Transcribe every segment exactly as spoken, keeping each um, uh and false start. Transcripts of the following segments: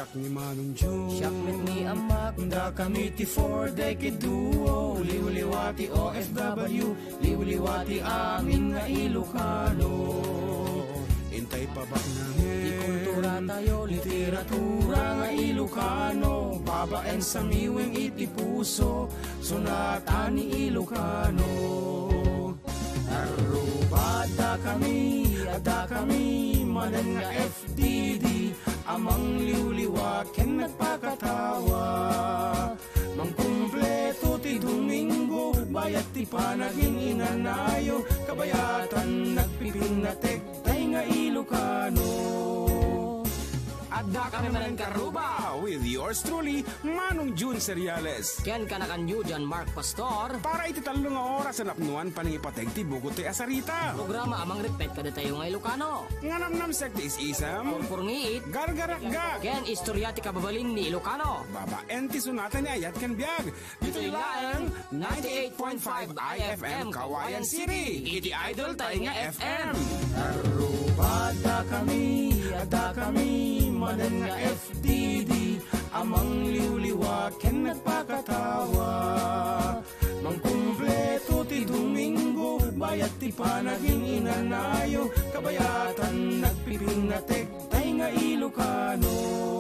Siyak ni Manong June, siyak met ni Amak, da kami ti four decade duo, liwliwati O F W, liwliwati amin nga Ilocano. Intay pa ba namin, di kultura tayo, literatura nga Ilocano, babaen sa miwing iti puso, sunata ni Ilocano. Arubada kami, ada kami, manan nga F D D, amang liwliwa ken nagpakatawa. Mangkumpleto ti Domingo, bayat ti panaging inanayo, kabayatan nagpipinatek, tay nga Ilocano. Adda kami manan karuba with yours truly, Manong June Seriales. Ken kanakanyo John Mark Pastor. Para iti talo nga oras sa napnuan paningipateg ti bugot ti asarita. Programa amang repet kada tayo nga Ilocano. Nga namnam sekti is-isam. Purpurngiit. Gargarakga. Ken istorya ti kababalin ni Ilocano. Baba enti sunatan ni Ayat ken Biag. Dito ilaan ninety-eight point five I F M Kawayan City. Iti idol tayo nga F M. Arubada kami, ada kami, manan nga F D D, amang liwliwa ken nagpakatawa. Mangkumpleto ti Domingo, bayat ti panaging inanayo, kabayatan nagpipinatek, tay nga Ilocano.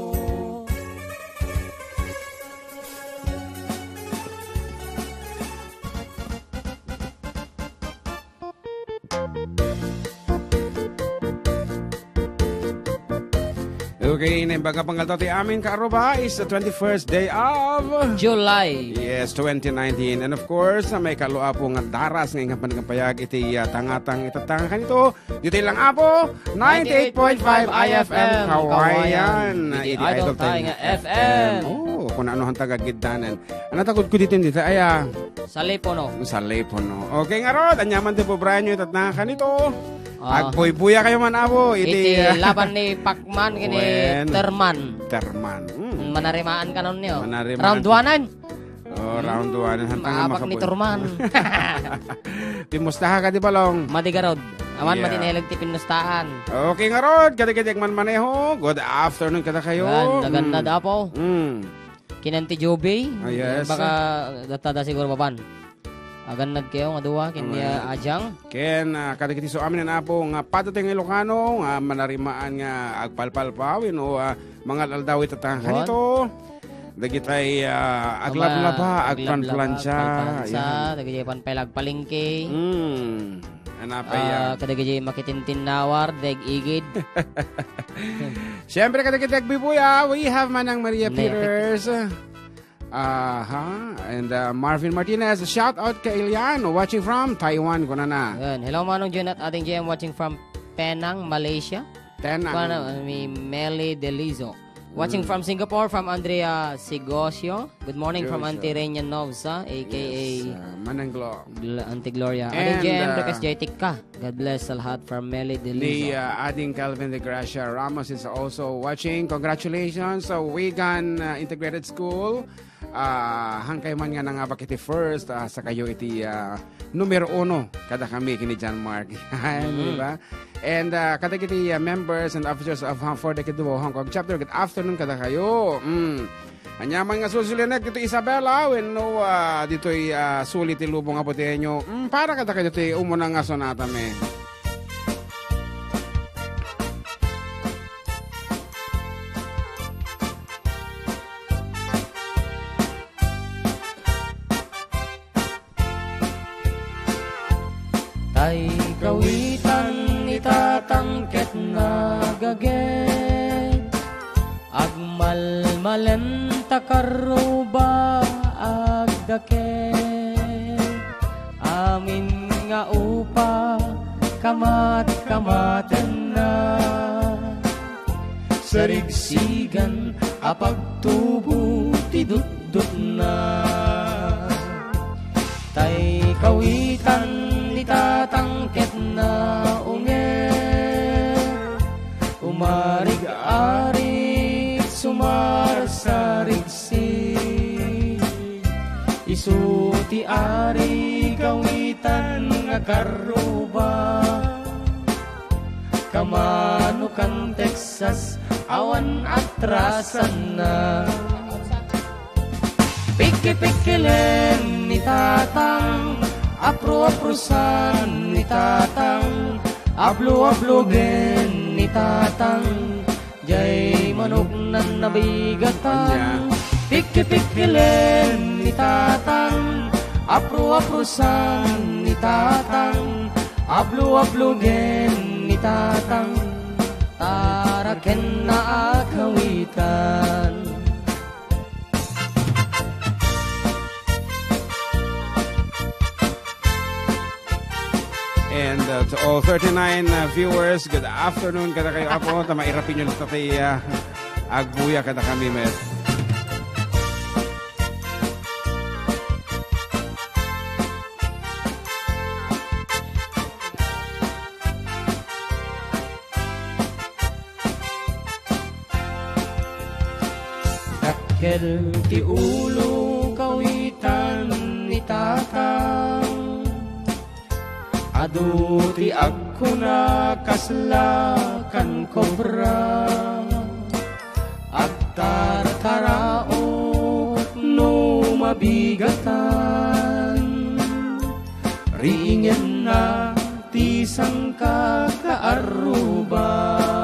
Okay, naimbaga panggalto ti amin karuba is the twenty-first day of July. Yes, twenty nineteen. And of course, may kalua po nga daras ngayong kapanagapayag iti uh, tangatang itatanga kanito. Dito lang apo, ninety-eight point five I F M Kawayan. Iti idol tayo nga F M. Oh, kung ano ang tagagiddanan. Ano takot ko dito dito? Ay, ah. Sa Lepono. Sa Lepono. Okay nga rod, anyaman ti po Brian yung itatanga kanito. Uh, Agpuy-puya kayo man abo. Iti, iti uh, laban ni Pacman kini when, Terman. Terman. Mm. Manarimaan ka nun niyo. Manarimaan. Round one. Oh, round one. Maabak ni Terman. Pimustaha ka di balong. Madigarod. Aman Yeah. matinelag ti pinustahan. Okay nga rod. Kadi-kadi man maneho. Good afternoon kada kayo. Ganda mm. dapo. Mm. Kinanti Joby. Oh, yes. Baka datada siguro baban. Agan kayo nga duwa kin niya Ajang. Ken uh, kadagiti so amin na po nga padateng Ilocano nga manarimaan nga agpalpalpawin o uh, mga aldawi tatang kanito. Dagitay uh, aglablaba, agpanplansya. Agpanplansya, dagiti panpelag palengke. Mm. Anapay uh, kadagiti makitintin nawar, deg igid. Siyempre kadagiti agbibuya, we have manang Maria Peters. Aha, uh, and uh, Marvin Martinez, shout out kay Ilian, watching from Taiwan, kuna na. Yan. Hello Manong Jun at ating J M watching from Penang, Malaysia. Penang. Kuna mi Meli Delizo. Watching mm. from Singapore, from Andrea Sigosio. Good morning Sigosio. From Auntie Reina Novsa, a k a Yes, uh, Mananglo. Gl- Auntie Gloria. Ating J M, uh, Rekas Jaitik ka. God bless sa lahat from Meli Delizo. The uh, ating Calvin de Gracia Ramos is also watching. Congratulations sa Wigan uh, Integrated School. Uh, hangkay man nga nangabak iti first uh, sa kayo iti uh, numero uno kada kami kini John Mark. Mm-hmm. Diba? And uh, kada kiti uh, members and officers of for the Kiduo Hong Kong chapter, good afternoon kada kayo. Mm. Anyaman nga susulinet dito Isabela when no uh, dito uh, sulit ilubong nga putenyo. Mm, para kada kayo dito umuna nga sonata me. Ay kawitan itatangket na gaget, agmalmalen takaruba agdaket, amin nga upa kamat kamaten na, sarigsigan apagtubo ti dutdut na. Tay kawitan itatangket na unge, umarig-arig sumarasarigsi, isuti ari kawitan nga karuba, kamano kan Texas awan atrasan na. Piki-pikilen ni tatang, apro-aprosan ni tatang, ablo-ablogen ni tatang, jay manok nan nabigatan. Piki-pikilen ni tatang, apro-aprosan ni tatang, ablo-ablogen ni tatang, taraken na akawitan. And uh, to all thirty-nine uh, viewers, good afternoon kada kayo apo. Tama irapin nyo na tatay uh, agbuya kada kami met. Dakkel ti ulo kawitan ni tatang, adu ti agko na kaslakan kobra, agtar karaot no mabigatan, ringen na ti sangka kaaruba.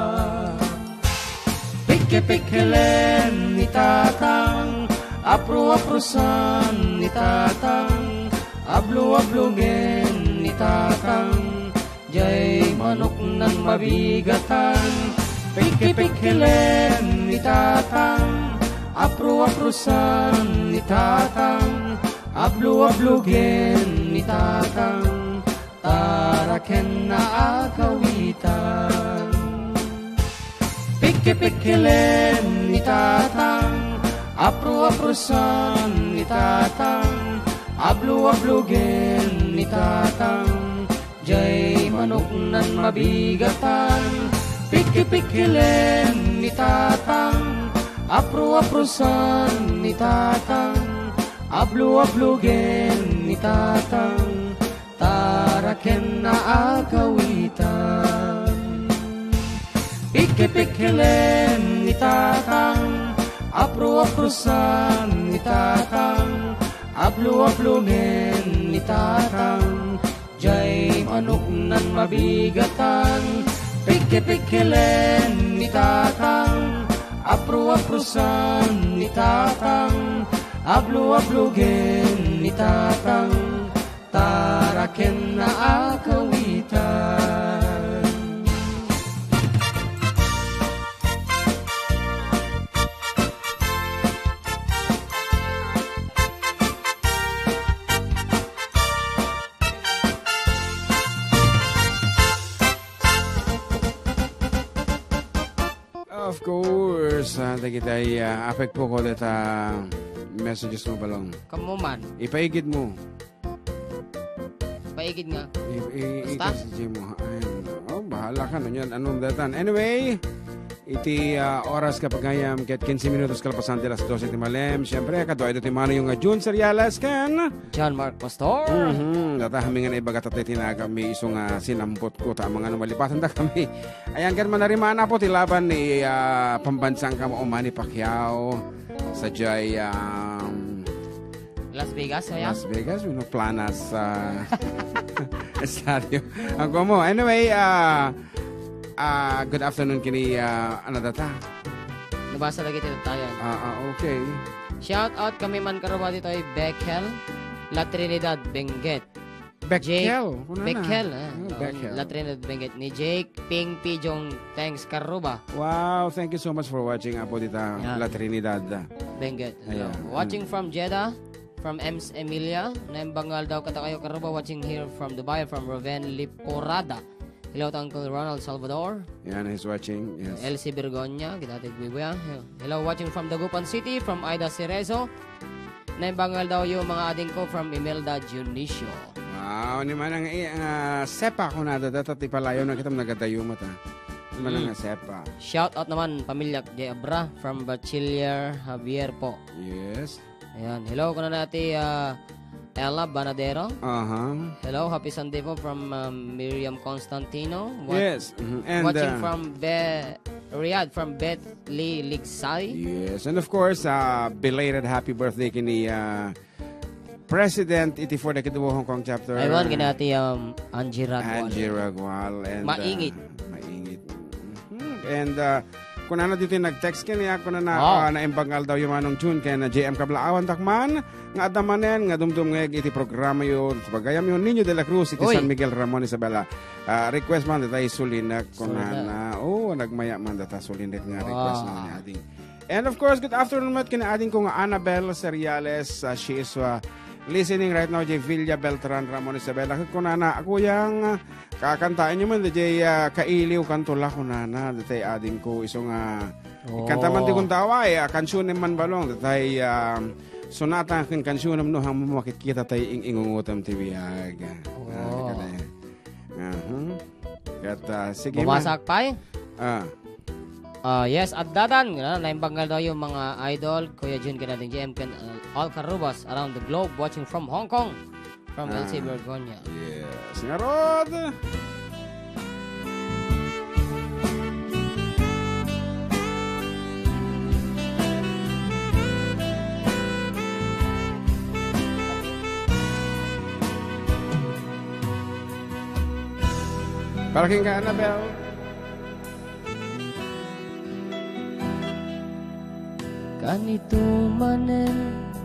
Piki-pikilen ni tatang, apro-aprosan ni tatang, ablo-ablogen ni tatang, jay manok nan mabigatan. Piki-pikilen ni tatang, apro-aprosan ni tatang, ablo-ablogen ni tatang, taraken na akawitan. Piki-pikilen ni tatang, apro-aprosan ni tatang, ablo-ablogen ni tatang, jay manok nan mabigatan. Piki-pikilen ni tatang, apro-aprosan ni tatang, ablo-ablogen ni tatang, taraken na akawitan. Piki-pikilen ni tatang, apro-aprosan ni tatang, ablo-ablogen ni tatang, jay manok nan mabigatan. Piki-pikilen ni tatang, apro-aprosan ni tatang, ablo-ablogen ni tatang, taraken na akawitan. Of course, uh, kita uh, apek po ko data messages mo balong. Kamu man, Ipaigid mo. paigid nga. I- i- Basta? Ikasiji mo. Ayun. Oh, bahala ka na yan. Anong datan? Anyway, iti uh, oras kapag ngayam ket fifteen minutos kalapasan de las twelve ti malem. Siyempre, kadwa ito ti mano yung uh, June Seriales kan. John Mark Pastor. Mhm. Data hamingan ay bagat at tinaga mi isong uh, sinampot ko ta mga malipatan da kami. Ayan kan manariman na po ti laban ni uh, pambansang kamo Manny Pacquiao sa jay um, Las Vegas, ayan. Las Vegas, uno planas sa estadio. Ang mo. Anyway, uh, uh, good afternoon kini uh, ano data? Nabasa lagi tayo tayo. Ah, ah, okay. Shout out kami man karoba dito ay Beckel, La Trinidad, Benguet. Beckel. Una na. Beckel, ah. Oh, Beckel. La Trinidad, Benguet. Ni Jake Ping Pijong, thanks karoba. Wow, thank you so much for watching Apo dito, Yeah. La Trinidad. Benguet. Ayan. Watching from Jeddah, from Ems Emilia, Naimbangal daw kata kayo karoba, watching here from Dubai, from Roven Liporada. Hello to Uncle Ronald Salvador. Yan, he's watching. Yes. L C Bergonya, kita ating bibuya. Hello, watching from Dagupan City, from Aida Cerezo. Naimbangal daw yung mga ading ko from Imelda Junicio. Wow, ni man ang uh, sepa ko na data ti palayo na kita nagadayo mo ta. Ni man ang sepa. Shout out naman, pamilya J. Abra from Bachiller Javier po. Yes. Ayan, hello ko na natin uh, Ella Banadero. Uh-huh. Hello, happy Sunday po from um, Miriam Constantino. Wa- Yes. Mhm. And watching uh, from Be Riyadh from Beth Lee Ligsay. Yes, and of course, uh, belated happy birthday kini uh, President iti for the Kitubo Hong Kong chapter. Aywan kinati um, Angie Ragwal. Angie Ragwal. And, Maingit. Uh, maingit. Mhm. And uh, kung ano dito nag-text kini ako na na, Oh. uh, naimbangal daw yung manong June kaya na J M Kablaawan takman nga adamanen nga dumdum nga iti programa yun pagayam yun Niño de la Cruz iti Uy. San Miguel Ramon Isabela. Uh, request man datay sulinak kung Sulinak. na oh nagmaya man data sulinak nga request Wow. na ni ating. And of course, good afternoon mat kina ating kong Annabel Seriales. Uh, she is uh, listening right now J Villa Beltran Ramon Isabela. Kung nana ako yang uh, kakantain nyo man J uh, kailiw kantula ko nana datay ading ko isong uh, Oh. kanta man di kong tawa eh uh, kansyon man balong datay uh, sunata kin kansyon no hang makikita tay ing ingungutam ti biyag. Oh. Uh, Kat uh, sige man. Bumasak pa eh. Ah. Ah, yes, at dadan, uh, naimbanggal daw yung mga idol, Kuya Jun kinating J M Ken, uh, all Carubas around the globe watching from Hong Kong, from Ah. L C Bergonia. Yes, nga Rod. Paraking ka, Annabel. Ganito manen,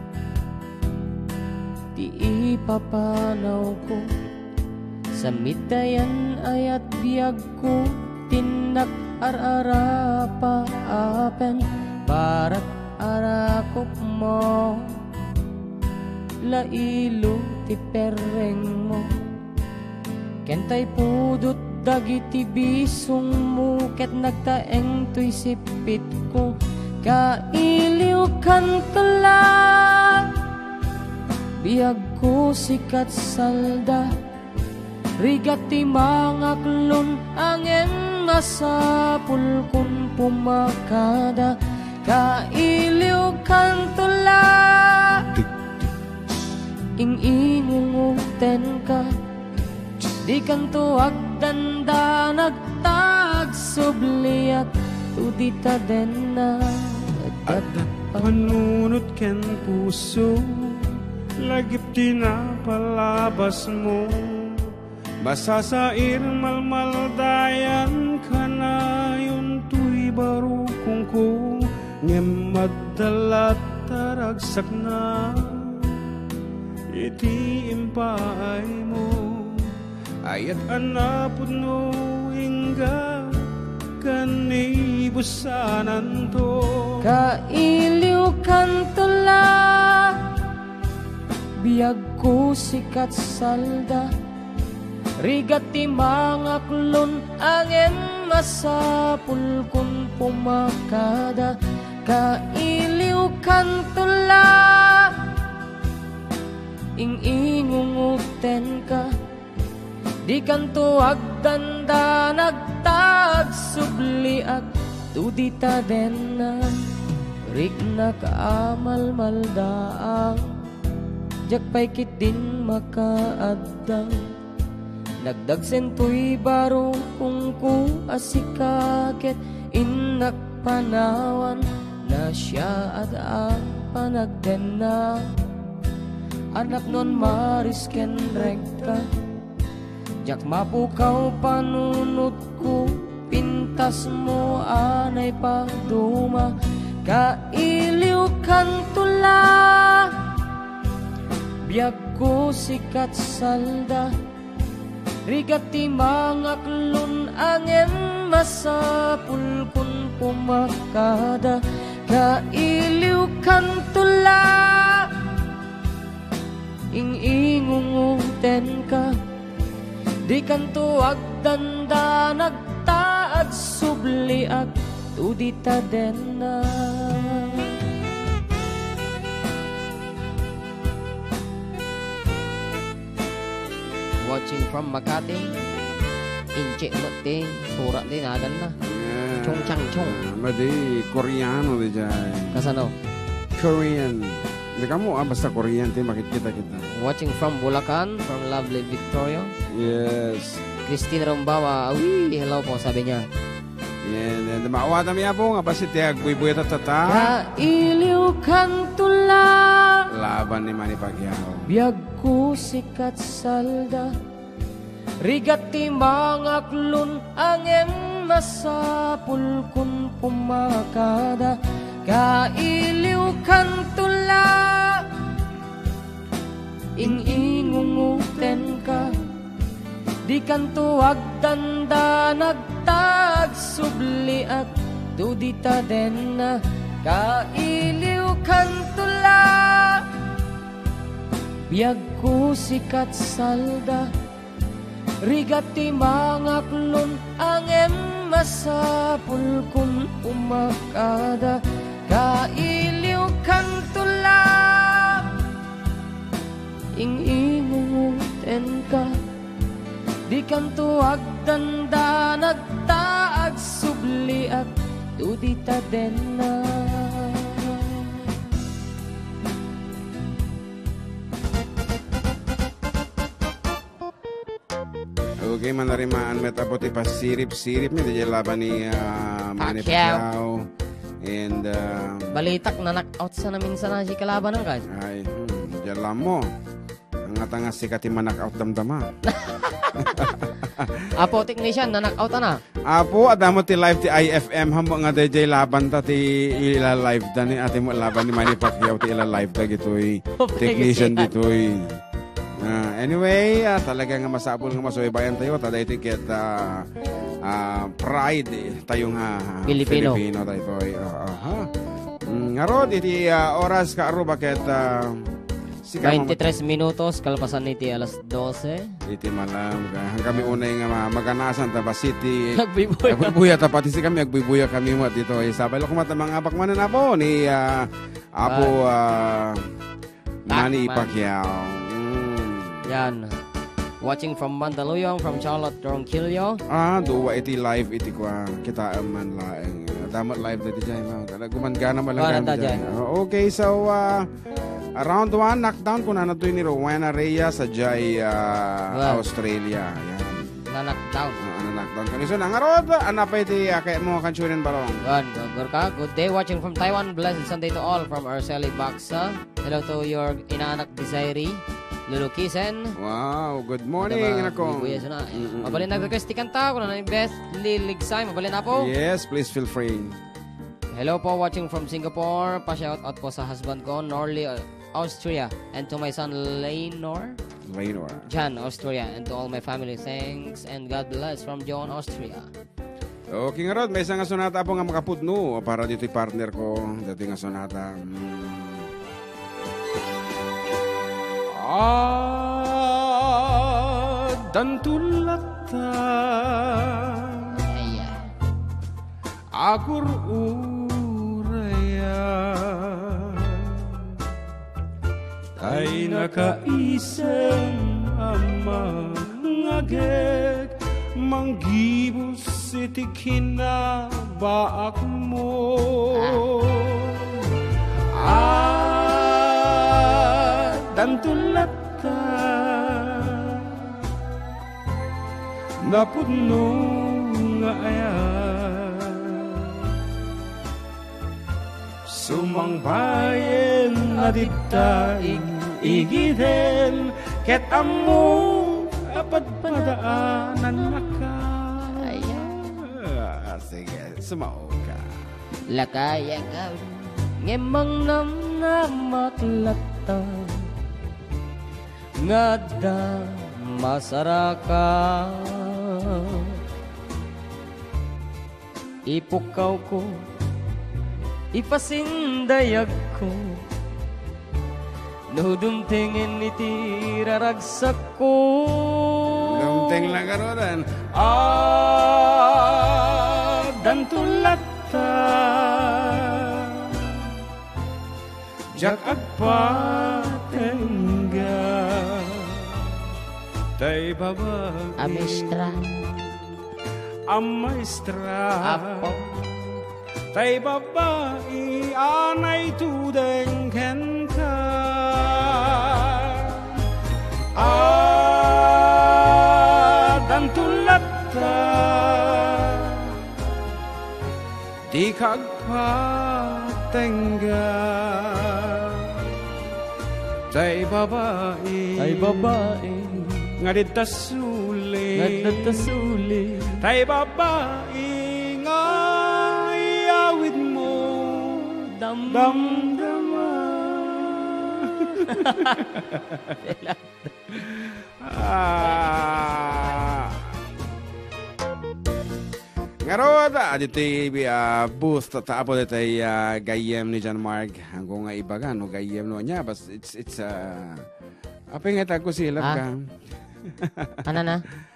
di ipapanaw ko, sa mitayan ayat biyag ko, tinak ar-ara pa apen, barat arakop mo, lailo ti pereng mo, kentay pudot dagiti bisong mo, ket nagtaeng to'y sipit ko, kailiw kantala, biyag ko sikat salda, rigati mga klon, angin masapul kun pumakada, kailiw kantala, ing inunguten ka, di kanto agdanda nagtag subliak, tudita den na At panunot ken puso, lagip tinapalabas mo, masasair malmaldayan ka na yun tuy barukong ko, ngem magdalat taragsak na, iti impaay mo, ayat anapod no ingga, kanibusanan to. kailiw kantala, biyag ko sikat salda, rigati mga klon, angin masapul kun pumakada, kailiw kantala, ing ingunguten ka, di kanto agdanda nagtag subliak, tudita den na rig na kaamal maldaang, jakpay kit din makaadang, nagdag sentoy baro kung ku asikaket, inak panawan na siya at ang panagden na, anak non marisken rekta, jak mapukaw panunot ko, pintas mo anay pagduma, kailiw kantula, biyag ko sikat salda, rigati mga klon, angin masapul kun pumakada, kailiw kantula, ing ingunguten ka, di kanto agdanda nagtaad subliak, tudita den na. Watching from Makati, Inche Mote, surat din agan na. Yeah. Chong chang chong. Madi, Koreano di jay. Kasano? Korean. Hindi ka mo, ah, basta Korean, ti makikita kita. Watching from Bulacan, from lovely Victoria. Yes. Christine Rombawa, awi, hello po, sabi niya. And, and maawata mi po nga basit ya buibuya tatata. Kailiw kan tula. Laban ni Manny Pacquiao. Biyag ko sikat salda. Rigat ti mga klon angem masapul kun pumakada. Kailiw kan tula. Ing-ingunguten ka. Di kanto agdanda nagtag subli at tudita den na kailiw kantula biyag ko sikat salda rigati mga klon angem masapul kun umakada kailiw kantula ing-ingunguten ka. Di kanto agdanda nagtaag subli at tudita den na. Okay, manarimaan met apot ipasirip-sirip mi di laban ni uh, Manny Pacquiao. And uh, balitak na knock-out sa namin sa nasi kalaban ng kan. Ay, hmm, diyan lang mo. Ang atang sikat i-knock-out damdama. Apo technician na knock-out na. Apo adamo ti live ti I F M hamo nga D J laban ta ti ila live ta ni ate mo laban ni Manny Pacquiao ti ila live ta gitoy technician ditoy. Uh, anyway, uh, talaga nga masabol nga masubaybayan tayo tada iti ket uh, uh, pride eh, tayo nga uh, Filipino. Filipino tayo. Uh, aha. Mm, ngarod iti uh, oras ka aro bakit uh, twenty-tres minutos kalpasan niti alas dose. Iti malam ka. Kami unay nga maganasan ta ba city. Nagbibuya. Nagbibuya ta pati si kami nagbibuya kami mo dito. Sabay lo kumata mga abak manan apo ni uh, Apo uh, Manny Pacquiao. Mm. Yan. Watching from Mandaluyong, from Charlotte, Ronquillo. Ah, duwa iti live iti kwa kita man laeng. Damat live dati jay mo. Gumangana malang kami jay. Okay, so uh, round one, knockdown ko na natuloy ni Rowena Reyes sa Jai, uh, well, Australia. Ayan. Na-knockdown. Uh, na-knockdown ko. So, nangarod, ano pa iti uh, kaya mo kansunin balong? Good, good ka. Good day watching from Taiwan. Blessed Sunday to all from Arceli Baksa. Hello to your inaanak Desiree. Lulu Kisen. Wow, good morning, anak ko. Buya na. Mabalin na request kanta ko na ni Best Liligsay. Mabalin na po. Yes, please feel free. Hello po, watching from Singapore. Pa-shout out po sa husband ko, Norley, Austria. And to my son, Leonor. Leonor. Jan, Austria. And to all my family, thanks and God bless from John, Austria. Okay nga Rod, may isang nga sonata po nga makapudno para dito yung partner ko. Dito nga sonata. Hmm. Adan tulata agur uraya tay nakaisang ama ngagek manggibos iti kinabaak mo adan tulata napudno nga ayan sumangbayen na ditaing igiden ket ammo apat padaanan naka ah, sige sumao ka lakaya ka ngemang nam namatlata ngada masaraka ipukaw ko ipasindayag ko nudumtingin iti raragsak ko dumting lang karoon ah dantulata jak agpatengga tay babag Amestra Amaestra Apo tay babae anay tudeng ken ka adan tulata kagpatengga. Tay babae, Tay babae, nga dita suli, nga dita suli. Tay babae, nga iawit mo, damdama. Ah. Ngarod, dito uh, booth tatapo dito ay uh, gayem ni John Mark. Hanggang nga iba ka, no, gayem no niya. Bas, it's, it's, uh, apa yung ito ko silap Ah? ka? Ano na?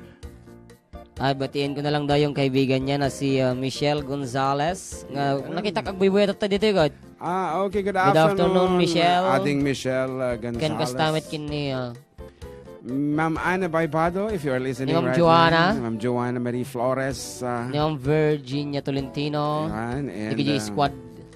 Ay, batiin ko na lang daw yung kaibigan niya na si uh, Michelle Gonzalez. Nga, nakita kag buibuya tayo dito, God. Ah, okay, good, Good afternoon. afternoon, Michelle. Ating Michelle uh, Gonzalez. Ken kastamit kin ni uh, Ma'am Ana Baybado, if you're listening Ni Ma'am right Joanna. now. Ma'am Joanna Marie Flores. Uh, ni Ma'am Virginia Tolentino. yan, and, Ni K J uh, Squad.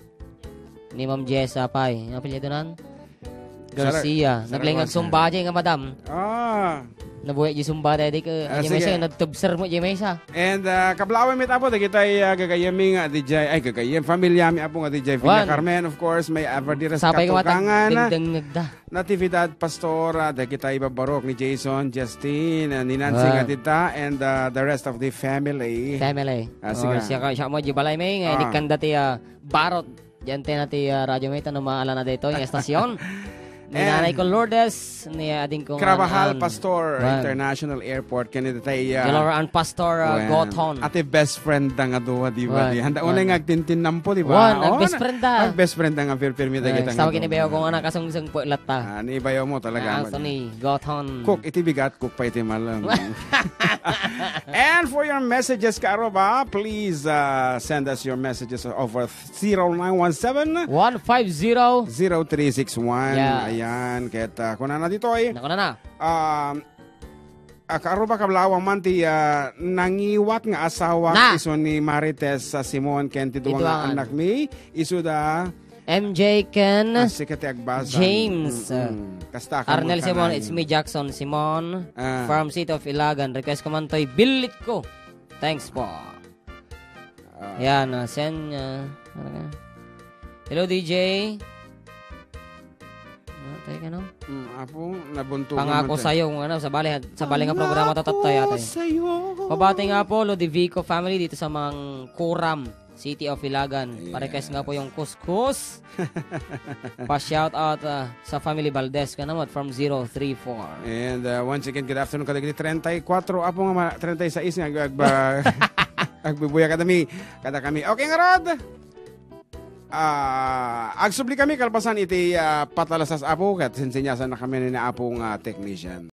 Ni Ma'am Jessa Pay. Ang apelyido nan? Garcia. Sara- Naglingag Saragosa. sumba dyan nga, madam. Ah, Nabuhay di sumba dyan. Di ka, Ah, uh, may sige. siya, nagtubser mo dyan may isa. and uh, kablawan mi tapo, kita ay uh, gagayami nga D J, ay gagayam, familia mi apo nga D J Villa Wan. Carmen, of course, may Averdires Sabay ka matag Katukangan, dingdang nagda. Natividad Pastora, da kita ibabarok ni Jason, Justine, uh, ni Nancy Wan. nga tita, and uh, the rest of the family. Family. Ah, Oh, sige. siya, ka- siya mo, di balay may nga. Ah. Di kanda ti uh, barot. Diyan tayo natin uh, radyo may tanong maala na dito yung estasyon. Ni And- nanay ko Lourdes, ni ading ko Kravahal An- Pastor Wan. International Airport, kanita tayo uh, Galoraan Pastor uh, Wan. Gothon. Ate best friend da nga duwa, di ba? Wan. Di? Handa Wan. unay nga agtintin nampo, di ba? Wan, Oo, ang best na- friend da. Ang best friend da nga pirpirmi da kita. Tawag kinibayaw ko nga nakasungsung po ilat ta. Ah, ni ibayaw mo talaga. Anthony Gothon. Cook, iti bigat, cook pa iti malam. And for your messages, Karoba, please uh, send us your messages over zero nine one seven one five zero. zero three six one. Yeah. Ayan, kahit uh, kung na dito ay, Nako na na. um, uh, Karoba kablawang man ti uh, nangiwat nga asawa Na. iso ni Marites sa Simon ken ti duwa nga Iduangan. anak mi iso da M J Ken. uh, si kati agbasan. James. Mm-mm. Kasta ka Arnel mo Simon, kanay. it's me Jackson Simon. Ah. From City of Ilagan. Request ko man to'y bilit ko. Thanks po. Ah. Yan, uh, send. Uh, ano ka? Hello, D J. Ano, tayo ka no? Mm, apo, nabunto Pangako sa'yo, kung ano, sa bali, sa bali nga programa tatatay ate. sa'yo. Pabati nga po, Lodivico family dito sa mga Kuram, City of Ilagan. Yes. Pa-request nga po yung kuskus. Pa-shout out uh, sa family Valdez ka naman from zero three four. And uh, once again, good afternoon. Kadagiti thirty-four, apo nga, ma- thirty-six nga, agba, agbibuya kada mi, kada kami. Okay nga, Rod? Ah, agsubli kami kalpasan iti uh, patalasas apo kat sinsinyasan na kami ni na apong uh, technician.